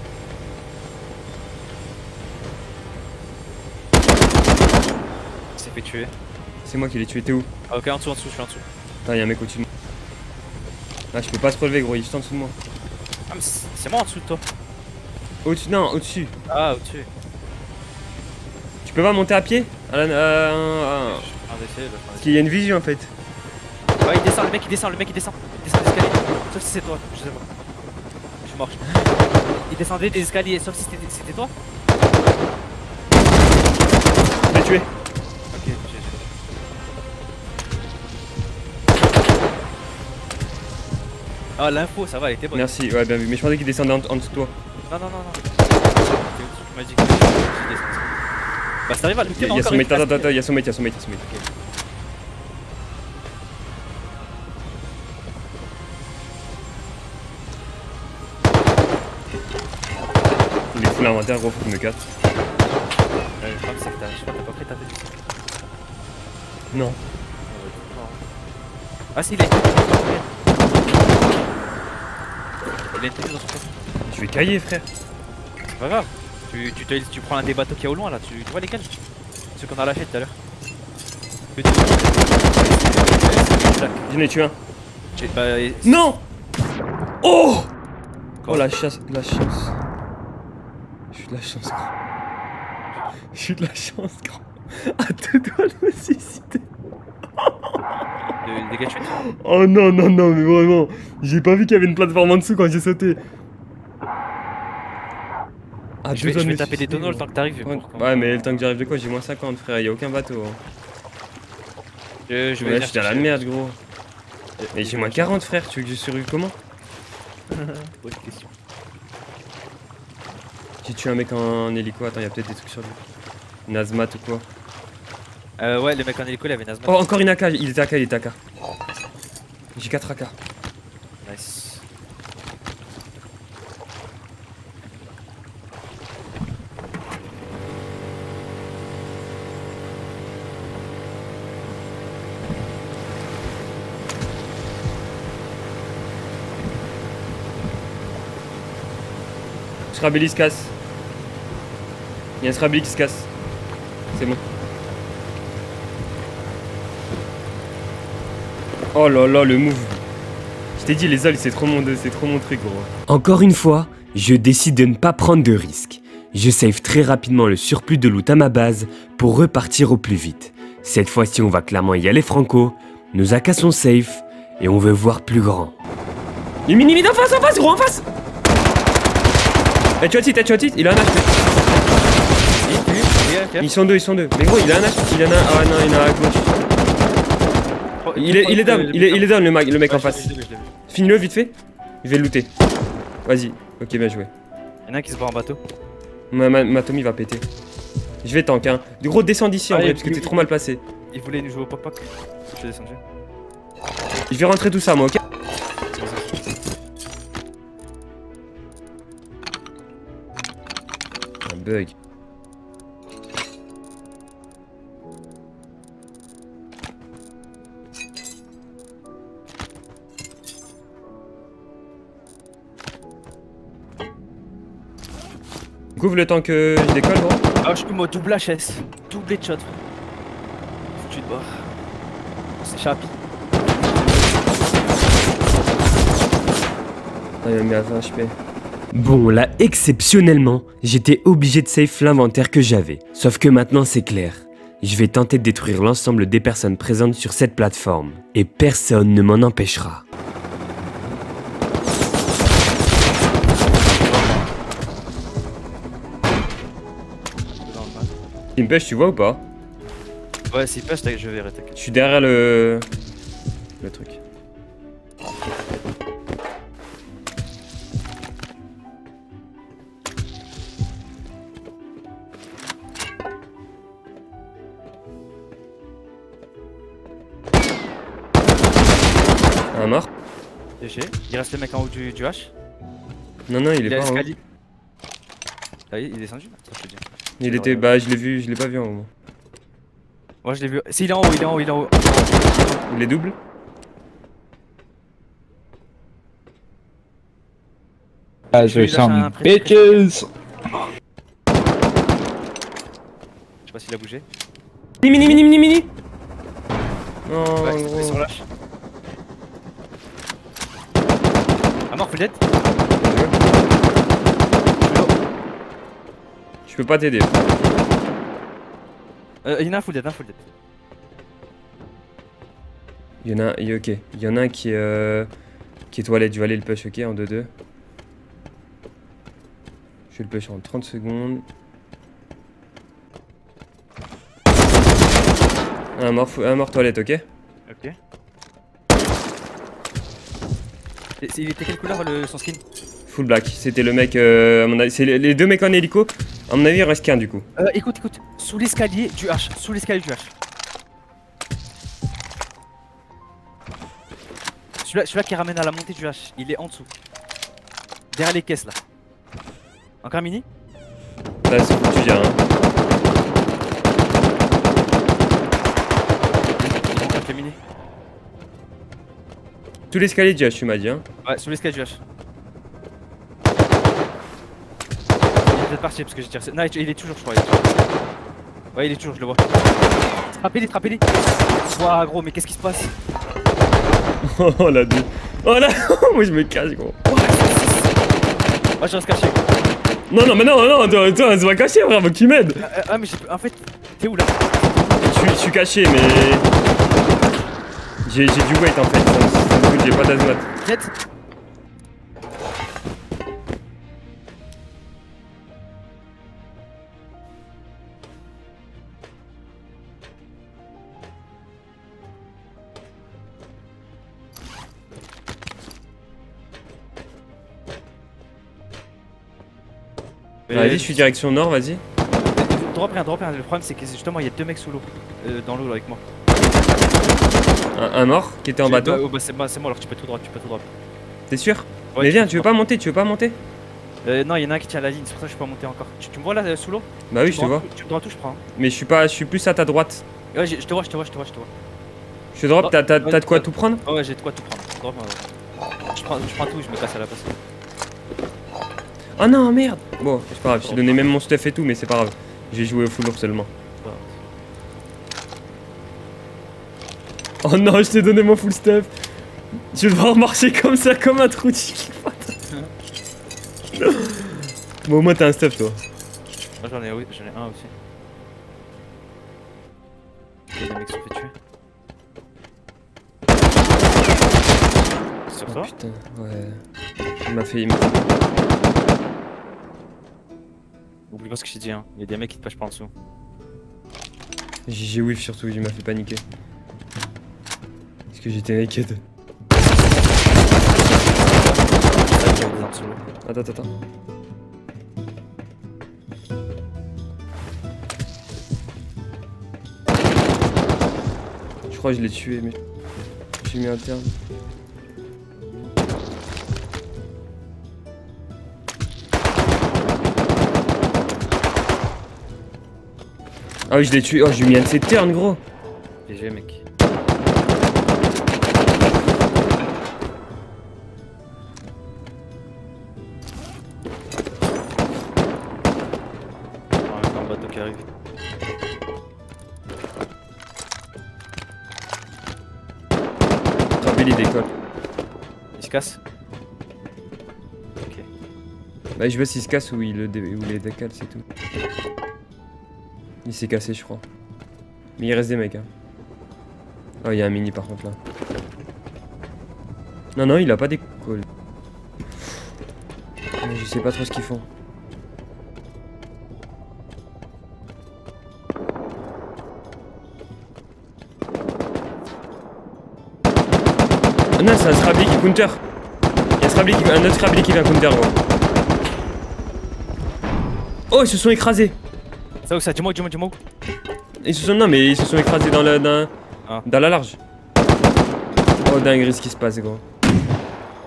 Mais... Il s'est fait tuer. C'est moi qui l'ai tué, t'es où? Ah ok, en dessous, en dessous, je suis en dessous. Attends, y'a un mec au-dessus de moi. Ah, je peux pas se relever gros, il est juste en dessous de moi. Ah mais c'est moi en dessous de toi. Au-dessus, non, au-dessus. Ah au-dessus. Tu peux pas monter à pied à la, à- à- Je suis en train d'essayer, là. Parce qu'il y a une vision en fait. Ouais, il descend, le mec il descend, le mec il descend. Il descend des escaliers. Sauf si c'est toi, je sais pas. Je suis mort, je suis mort. Il descendait des escaliers, sauf si c'était c'était toi. Je l'ai tué. Ok, j'ai. Ah l'info, ça va, elle était bonne. Merci, ouais, bien vu. Mais je pensais qu'il descendait en, en dessous de toi. Non, non, non, non. Tu m'as dit que j'ai descendu. Bah, ça arrive à looter Il y a encore son une mate, attends, place. attends, il y a son mate, il y a son mate, il y a son mate. Il est full inventaire, gros, faut qu'il me casse. Euh, le problème c'est que t'as, je sais pas, t'as pas pris ta tête. Non. Ah si, il est. Il a une tête dans son tête. Je vais cailler, frère. C'est pas grave. Tu, tu, te- tu prends un des bateaux qui est au loin là, tu, tu vois lesquels? Ceux qu'on a lâchés tout à l'heure. Petit. J'en ai tué un. J'ai- Bah, et- Non. Oh. Quoi Oh la chasse, la chance. Je suis de la chance, gros. Je suis de la chance, gros. À deux doigts de me suicider. de- des gars tués. Oh non, non, non, mais vraiment. J'ai pas vu qu'il y avait une plateforme en dessous quand j'ai sauté. Ah, Je vais, je vais taper des tonneaux le temps que t'arrives. Ouais, pour qu'on- ouais, mais le temps que j'arrive de quoi? J'ai moins cinquante, frère. Y'a aucun bateau. Hein. Je, je vais Ouais, venir je suis dans la chercher. merde, gros. Mais j'ai moins quarante, frère. Tu veux que je survive comment? Bonne question. J'ai tué un mec en hélico. Attends, y'a peut-être des trucs sur lui. Nazmat ou quoi? Euh, ouais, le mec en hélico il avait Nazma. Oh, encore une A K. Il était A K, il était A K. J'ai quatre A K. Nice. Scrabelli se casse. Il y a un Scrabelli qui se casse. C'est bon. Oh là là, le move. Je t'ai dit, les ols, c'est trop mon, c'est trop mon truc, gros. Encore une fois, je décide de ne pas prendre de risques. Je save très rapidement le surplus de loot à ma base pour repartir au plus vite. Cette fois-ci, on va clairement y aller franco. Nous accassons safe et on veut voir plus grand. Il mini mini en face, en face, gros, en face. Eh, tu as titre, tu as titre, il a un H P. Ils sont deux, ils sont deux. Mais gros, il a un H P, il en a un. Ah non, il en a un à gauche. Il est, il est down, il est, il est down le mec, le mec en face. Finis-le vite fait. Je vais le looter. Vas-y. Ok, bien joué. Y'en a un qui se bat en bateau. Ma, ma, ma Tommy va péter. Je vais tank, hein. Gros, descends d'ici en Allez, vrai, parce que il- t'es trop mal placé. Il voulait nous jouer au poc-poc. Je suis descendu. Je vais rentrer tout ça, moi, ok? Un bug. Couvre le temps que je décolle, gros. Ah, je suis mode double H S. Double headshot. Foutu de bord. C'est Chapi. Ah, il m'a mis à vingt H P. Bon, là, exceptionnellement, j'étais obligé de save l'inventaire que j'avais. Sauf que maintenant, c'est clair. Je vais tenter de détruire l'ensemble des personnes présentes sur cette plateforme. Et personne ne m'en empêchera. Il me pêche, tu vois ou pas? Ouais, s'il passe, je verrai, t'inquiète. Je suis derrière le... le truc. Un mort? Léger. Il reste le mec en haut du, du H. Non, non, il est Il a pas en haut. l'escalier. Ah, il est descendu? Ça, je te dis. Il était... Bah, je l'ai vu, je l'ai pas vu en haut. Moi je l'ai vu. Si, il est en haut, il est en haut, il est en haut. Il est double. Ah, je some bitches. Je sais pas s'il a bougé. Mini, mini, mini, mini, mini. Non, Ouais, gros. ils sont lâches. Ah mort, full dead. Je peux pas t'aider. Euh, il y en a un full dead, un full dead. Il y en a un, ok. Il y en a un qui est, euh, qui est toilette. Je vais aller le push, ok, en deux deux. Je vais le push en trente secondes. Un mort, un mort toilette, ok. Ok. Et il était quelle couleur le, son skin? Full black. C'était le mec, euh, à mon avis, c'est les, les deux mecs en hélico. À mon avis, il reste qu'un du coup. Euh, écoute, écoute. Sous l'escalier du H. Sous l'escalier du H. Celui-là celui qui ramène à la montée du H. Il est en dessous. Derrière les caisses là. Encore un mini? Là, c'est foutu, tu gères, hein. Le mini. Tout l'escalier du H, tu m'as dit, hein. Ouais, sous l'escalier du H. Il est peut-être parti parce que j'ai tiré. Non, il est toujours, je crois. Il est toujours. Ouais, il est toujours, je le vois. Trappez-les, trappez-les. Ouah, gros, mais qu'est-ce qui se passe? Oh la deux. Oh là. Moi, je me cache, gros. Moi, je reste caché. Non, non, mais non, non, toi, toi, c'est pas caché, frère, faut que tu m'aides. Ah, ah, mais j'ai. En fait, t'es où là? Je suis, je suis caché, mais. J'ai j'ai du weight en fait, ça, ça me coûte, j'ai pas d'azmat. Jet. Vas-y, je suis direction nord, vas-y. Drop rien, drop rien. Le problème, c'est que justement, il y a deux mecs sous l'eau. Euh, dans l'eau avec moi. Un, un mort qui était en J'ai- bateau. Bah, oh, bah, c'est bah, c'est moi alors tu peux tout drop, tu peux tout drop. T'es sûr? Ouais, Mais viens, peux tu veux tout pas monter, tu veux pas monter? drop. Euh, non, il y en a un qui tient la ligne, c'est pour ça que je peux pas monter encore. Tu, tu me vois là euh, sous l'eau? Bah oui, je te vois. Tu me vois tout, je prends. Mais je suis pas, je suis plus à ta droite. Ouais, j'ai- je te vois, je te vois, je te vois, je te vois. Je te drop, t'as t'as- t'as de quoi Ouais. tout prendre? Oh, ouais, j'ai de quoi tout prendre. Drop, ouais. Je prends, je prends tout, je me casse à la place. Oh non, merde! Bon, c'est pas grave, je t'ai donné même mon stuff et tout, mais c'est pas grave. J'ai joué au full lourd seulement. Oh non, je t'ai donné mon full stuff! Je vais devoir marcher comme ça, comme un trou de chic. Bon, au moins t'as un stuff, toi. Moi j'en ai, oui, j'en ai un aussi. Il y a des mecs qui se sont fait tuer. Sur Oh toi? putain, ouais. Il m'a fait. Il m'a- Oublie pas ce que je t'ai dit, hein. Il y a des mecs qui te pêchent par en dessous. J'ai j'ai whiff surtout, il m'a fait paniquer. Parce que j'étais naked. Attends, attends, attends. Je crois que je l'ai tué, mais j'ai mis un terme. Ah oui, je l'ai tué. Oh, j'ai mis un de ses turns, gros. G G, mec. Oh, un bateau qui arrive. Rappelez les décolles. Il se casse? Ok. Bah, je vois s'il se casse ou il le dé... ou les décale, c'est tout. Il s'est cassé, je crois. Mais il reste des mecs, hein. Oh, il y a un mini par contre là. Non, non, il a pas d'école. Je sais pas trop ce qu'ils font. Ah non, c'est un Scrabble qui counter. Il y a un, Scrabble qui... un autre Scrabble qui vient counter, gros. Oh, ils se sont écrasés. Ça où ça? Dis-moi, dis-moi, dis-moi. Ils se sont... Non, mais ils se sont écrasés dans la, dans... Ah. dans la large. Oh, dingue, ce qui se passe, gros.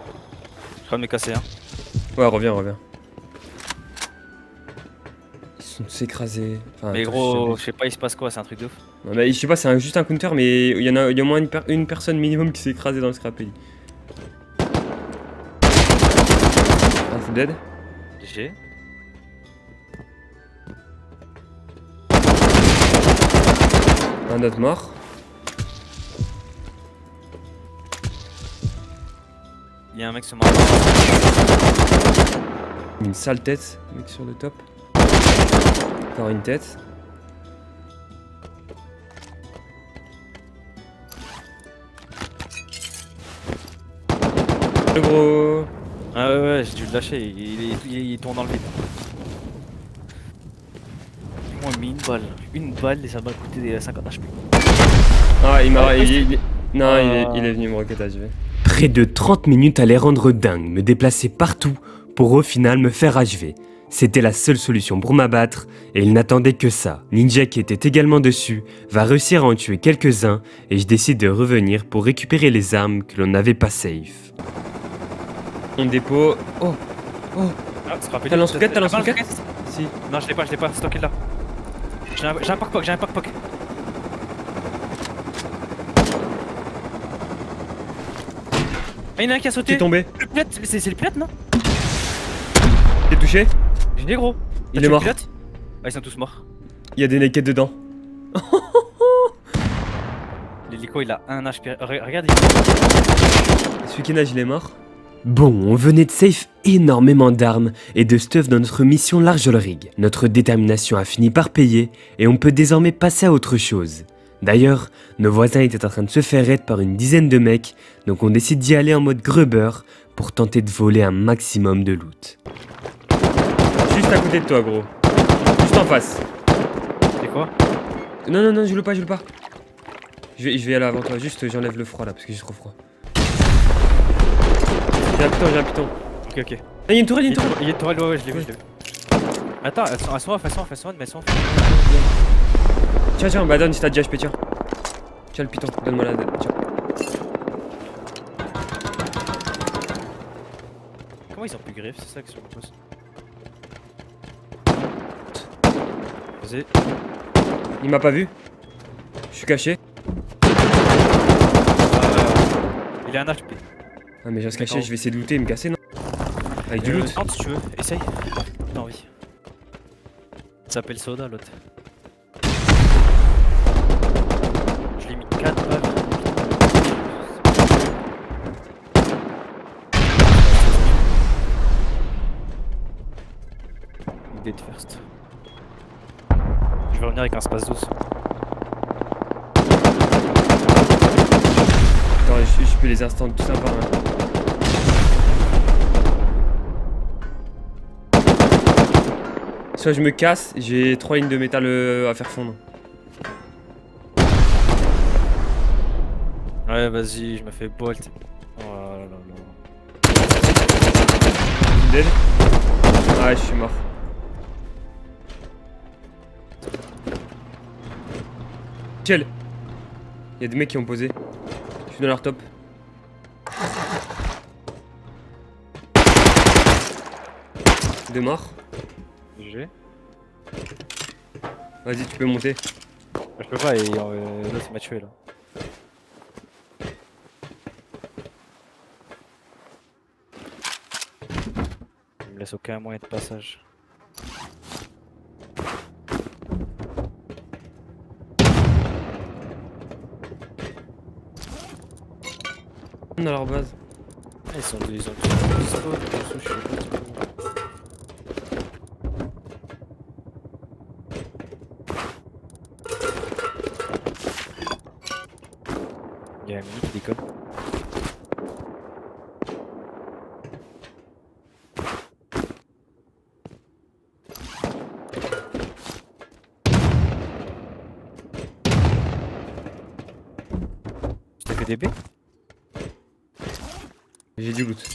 Je crois de me casser, hein. Ouais, reviens, reviens. sont tous écrasés. Enfin, mais tous gros, chez- je sais pas, il se passe quoi, c'est un truc de ouf. Non, mais je sais pas, c'est un- juste un counter, mais il y en a, il y a au moins une, per- une personne minimum qui s'est écrasée dans le scrappy. Un full dead. G. Un autre mort. Il y a un mec sur moi. Une sale tête, mec sur le top. Encore une tête. Le gros. Ah ouais, ouais, j'ai dû le lâcher, il, il, il, il tourne dans le vide. Moi, mis une balle. Une balle et ça m'a coûté cinquante H P. Ah, il m'a. Ah, il- il- Non, Ah. il, est, il est venu me rocket H V. Près de trente minutes allaient rendre dingue, me déplacer partout pour au final me faire H V. C'était la seule solution pour m'abattre et il n'attendait que ça. Ninja qui était également dessus va réussir à en tuer quelques-uns et je décide de revenir pour récupérer les armes que l'on n'avait pas safe. On dépôt. Oh, oh. Ah, c'est rappelé. T'as lance-roquette, t'as Ah, lance-roquette lance-roquette Si. Non, je l'ai pas, je l'ai pas, c'est toi qui l'as. J'ai un, j'ai un pack-pock, j'ai un pack-pock. Ah, y'en a un qui a sauté. T'es tombé. Le pilote, c'est c'est le pilote, non? T'es touché. J'ai des gros. Il est mort. Ah, ils sont tous morts. Il y a des naked dedans. L'hélico, il a un H P. Re- Regarde, il... Celui qui nage, il est mort. Bon, on venait de safe énormément d'armes et de stuff dans notre mission Large le Rig. Notre détermination a fini par payer et on peut désormais passer à autre chose. D'ailleurs, nos voisins étaient en train de se faire raid par une dizaine de mecs, donc on décide d'y aller en mode grubber pour tenter de voler un maximum de loot. Juste à côté de toi, gros. Juste en face. C'est quoi? Non, non, non, je le pas, je le pas. Je vais, je vais aller avant toi. Juste, j'enlève le froid là parce que j'ai trop froid. J'ai un piton, j'ai un piton. Ok, ok. Ah, il y a une tourelle, il y a une Il y a tourelle. il y a une tourelle, ouais, ouais, je l'ai vu, je l'ai vu. Attends, elles sont elles sont off, elles sont off, elles sont off, mais elles sont off. Tiens, tiens, bah donne si t'as déjà H P, tiens. Tiens le piton, donne-moi la. Tiens. Comment ils ont plus griffe? C'est ça que je me pose. Vas-y. Il m'a pas vu. Je suis caché. Euh, il a un H P. Ah, mais je reste caché, D'accord. je vais essayer de looter et me casser, non? Avec du Euh, loot. Tente si tu veux, essaye. T'as envie. Ça s'appelle Soda l'autre. Je l'ai mis quatre balles. Dead first. Je vais revenir avec un space douce. Attends, je, je peux les instants tout ça par un. Soit je me casse, j'ai trois lignes de métal euh, à faire fondre. Ouais, vas-y, je me fais bolt. Oh là là là. Dead. Ah, je suis mort. Chill. Il y a des mecs qui ont posé. Je suis dans leur top. Deux morts. G. Vas-y, tu peux monter. Je peux pas, et euh, l'autre il m'a tué là. Il me laisse aucun moyen de passage. Dans leur base. Ah, ils sont ils ont tous des spots, tous, je sais pas trop. Il y a un mini qui déconne. Tu t'as fait des B? J'ai du loot.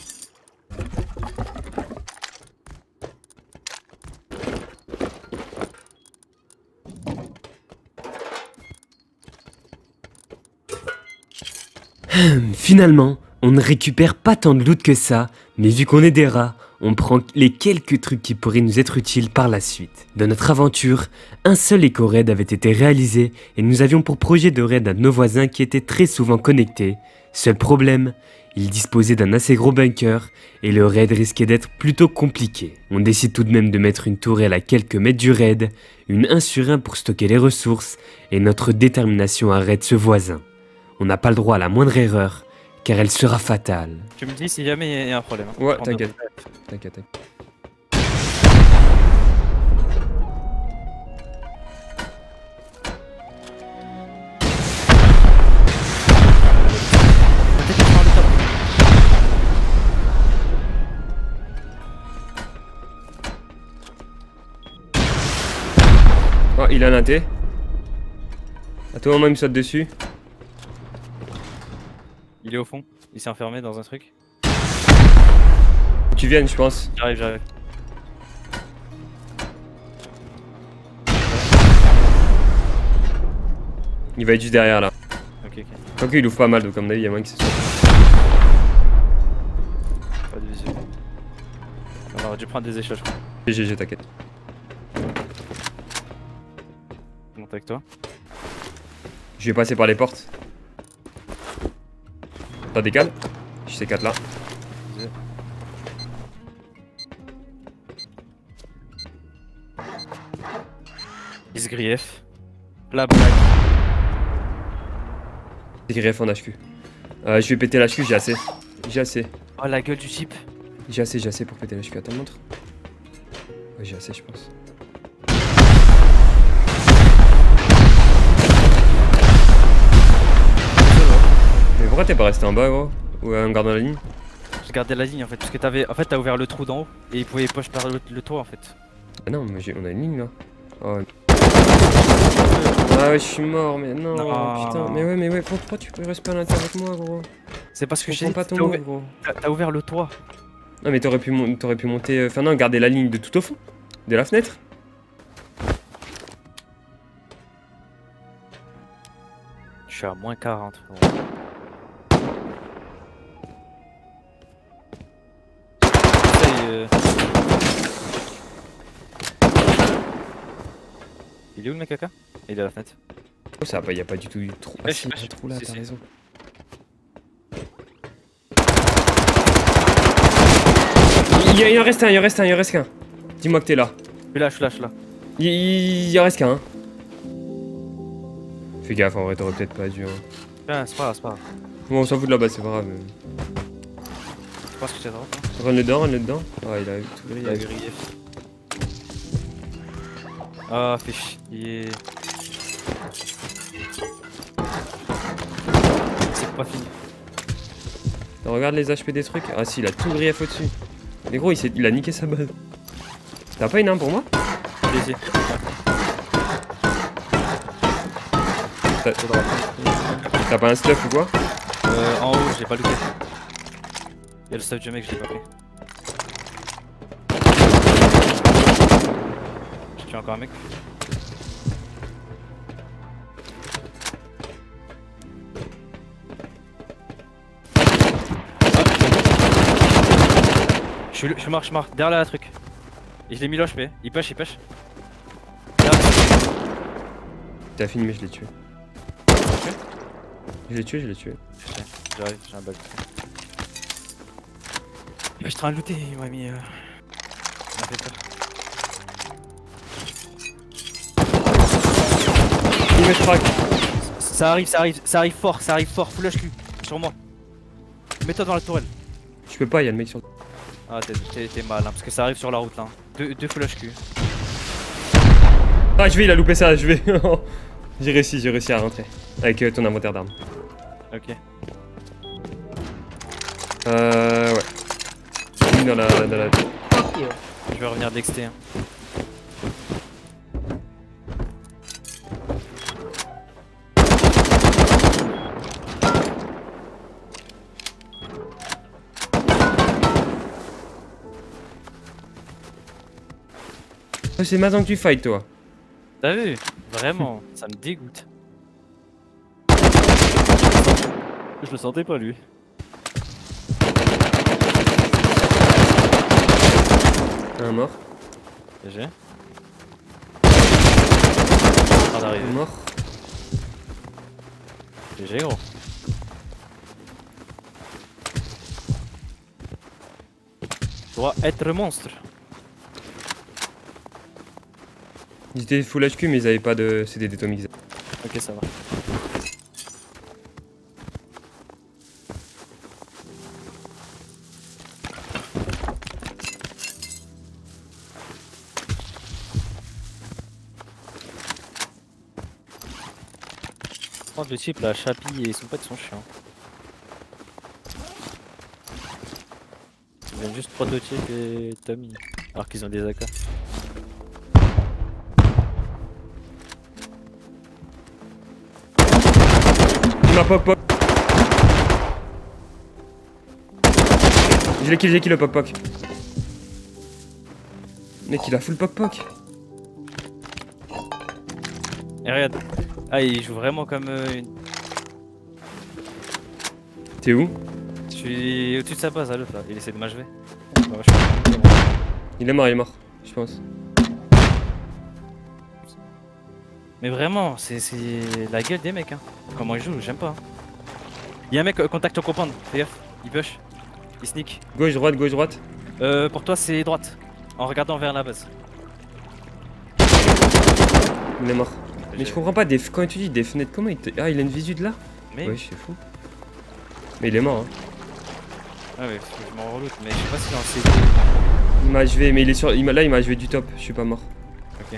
Finalement, on ne récupère pas tant de loot que ça, mais vu qu'on est des rats, on prend les quelques trucs qui pourraient nous être utiles par la suite. Dans notre aventure, un seul éco-raid avait été réalisé et nous avions pour projet de raid un de nos voisins qui était très souvent connecté. Seul problème, il disposait d'un assez gros bunker et le raid risquait d'être plutôt compliqué. On décide tout de même de mettre une tourelle à quelques mètres du raid, une un sur un pour stocker les ressources et notre détermination à raid ce voisin. On n'a pas le droit à la moindre erreur, car elle sera fatale. Tu me dis si jamais il y a un problème. Hein. Ouais, t'inquiète. T'inquiète, t'inquiète. Oh, il a un T. À tout moment, il me saute dessus. Il est au fond, il s'est enfermé dans un truc. Tu viennes, je pense. J'arrive, j'arrive. Il va être juste derrière là. Ok, ok. Quoique il ouvre pas mal, donc comme d'avis, il y a moins que ce soit. Pas de visu. On aurait dû prendre des échelles, je crois. G G, t'inquiète. Je monte avec toi. Je vais passer par les portes. T'as des cales? Je sais quatre là. Is grief. La blague. C'est grief en H Q. Euh, je vais péter l'H Q, j'ai assez. J'ai assez. Oh la gueule du type. J'ai assez, j'ai assez pour péter l'H Q. Attends, montre. Ouais, j'ai assez, je pense. Mais pourquoi t'es pas resté en bas, gros? Ou en gardant la ligne? J'ai gardé la ligne en fait, parce que t'avais. En fait, t'as ouvert le trou d'en haut et il pouvait push par le, le toit en fait. Ah non, mais j'ai- on a une ligne là. Oh. Ah ouais, je suis mort, mais non, Non. putain. Mais ouais, mais ouais, pourquoi tu peux rester à l'intérieur avec moi, gros? C'est parce que Je j'ai comprends pas ton t'as mot, ouvert, gros. t'as- t'as ouvert le toit. Non, mais t'aurais pu, mon- t'aurais pu monter. euh, Enfin, non, garder la ligne de tout au fond. De la fenêtre. Je suis à moins quarante. frérot. Essaye, euh, Il est où le mec caca? Il est à la fenêtre. Oh, ça va, y a pas du tout eu de trou. Ah, Ouais, si, je- y a un je- trou là, si, t'as si. raison. Il y, il en reste un, il en reste un, il en reste qu'un. Dis-moi que t'es là. Je suis là, je suis là, je suis là. Il, il, il en reste qu'un. Hein. Fais gaffe, en vrai, t'aurais peut-être pas dû. Hein. Ah, c'est pas grave, c'est pas grave. Bon, on s'en fout de là-bas, c'est pas grave. Je pense que j'ai droit. Run le dedans, run le dedans. Ah, il a tout Il a grillé. grillé. Ah, fait chier. C'est pas fini. Attends, regarde les H P des trucs. Ah, si, il a tout grillé au-dessus. Mais gros, il, s'est- il a niqué sa base. T'as pas une arme pour moi? Plaisir. T'as t'as pas un stuff ou quoi? Euh, en haut, j'ai pas looté. Y'a le stuff du mec, je l'ai pas pris. J'ai tué encore un mec. Je suis, je suis mort, je suis mort. Derrière la truc. Et je l'ai mis là, H P. Il push, il push. T'as fini, mais je l'ai tué. Je l'ai tué, je l'ai tué. J'arrive, j'ai un bug. Je suis en train de looter, il m'a mis. Euh... Il m'a fait peur. Il me craque. Ça arrive, ça arrive, ça arrive fort, ça arrive fort. Full H Q sur moi. Mets-toi dans la tourelle. Je peux pas, y'a le mec sur. Ah, t'es- t'es t'es mal, hein, parce que ça arrive sur la route là. Deux, deux full H Q. Ah, je vais, il a loupé ça, je vais. J'ai réussi, j'ai réussi à rentrer. Avec euh, ton inventaire d'armes. Ok. Euh. Ouais. Une dans la. Dans la... Je vais revenir d'exté. Hein. Oh, c'est maintenant que tu fight, toi. T'as vu? Vraiment, ça me dégoûte. Je le sentais pas lui. Un mort. G G. En arrive. Un mort. G G gros. Doit être monstre. Ils étaient full H Q mais ils avaient pas de... C'était des Tomix. Ok ça va. Le type là, Chappy et son pote sont chiants. Ils viennent juste prototype et Tommy, alors qu'ils ont des A K. Il m'a pop pop. Je l'ai kill, j'ai kill le pop pop. Mec il a full pop pop. Et regarde. Ah, il joue vraiment comme euh, une. T'es où? Je suis au-dessus de sa base à l'autre là, il essaie de m'achever. Il est mort, il est mort, je pense. Mais vraiment, c'est la gueule des mecs hein. Comment ils jouent, j'aime pas. Hein. Il y a un mec, euh, contact au compound, fais gaffe, il push, il sneak. Gauche, droite, gauche, droite. Euh, pour toi c'est droite, en regardant vers la base. Il est mort. Mais je comprends pas, des... quand tu dis des fenêtres, comment il te... Ah, il a une visu de là? Mais... Ouais, c'est fou. Mais il est mort, hein. Ah ouais, je m'en reloute, mais je sais pas si on sait. Il m'a achevé, mais il est sur... Il là, il m'a achevé du top, je suis pas mort. Ok.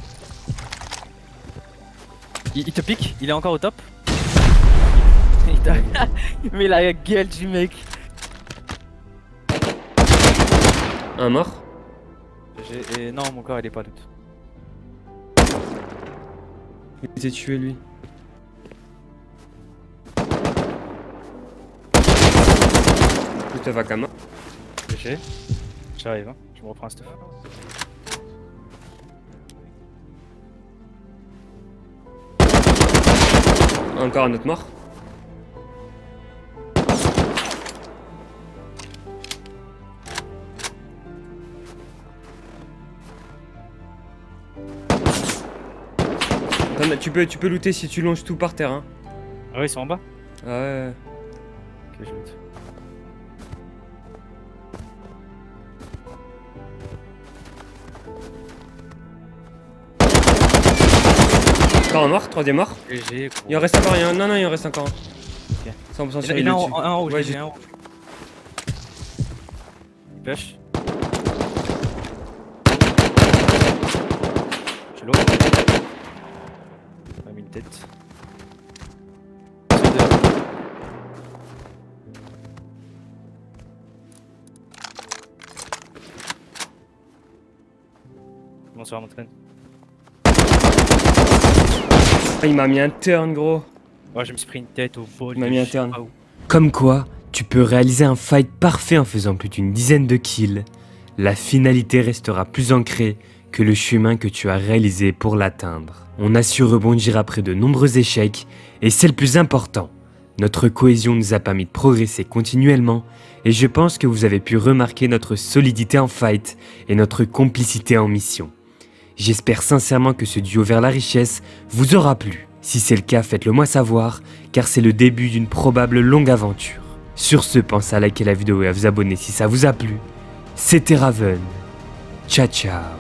Il, il te pique, il est encore au top. Il t'a... Mais la gueule du mec. Un mort. Et non, mon corps il est pas loot. Il était tué lui. Putain, va Kama. G G. J'arrive, hein. Je me reprends un stuff. Encore un autre mort. Tu peux, tu peux looter si tu longes tout par terre. Hein. Ah ouais, ils sont en bas? Ah ouais. Ok, je loot. Encore un mort, troisième mort. G G, il en reste encore un. Non, non, il en reste encore un. Ok. cent pour cent sûr, il, il, il est est en, dessus. en haut, ouais, j'ai un haut. Il push. Je suis low. Il m'a mis une tête. Bonsoir mon train. Ah, il m'a mis un turn gros. Ouais, je me suis pris une tête au bol. Il m'a mis un turn. Comme quoi, tu peux réaliser un fight parfait en faisant plus d'une dizaine de kills. La finalité restera plus ancrée que le chemin que tu as réalisé pour l'atteindre. On a su rebondir après de nombreux échecs, et c'est le plus important. Notre cohésion nous a permis de progresser continuellement, et je pense que vous avez pu remarquer notre solidité en fight et notre complicité en mission. J'espère sincèrement que ce duo vers la richesse vous aura plu. Si c'est le cas, faites-le moi savoir, car c'est le début d'une probable longue aventure. Sur ce, pensez à liker la vidéo et à vous abonner si ça vous a plu. C'était Raven. Ciao ciao.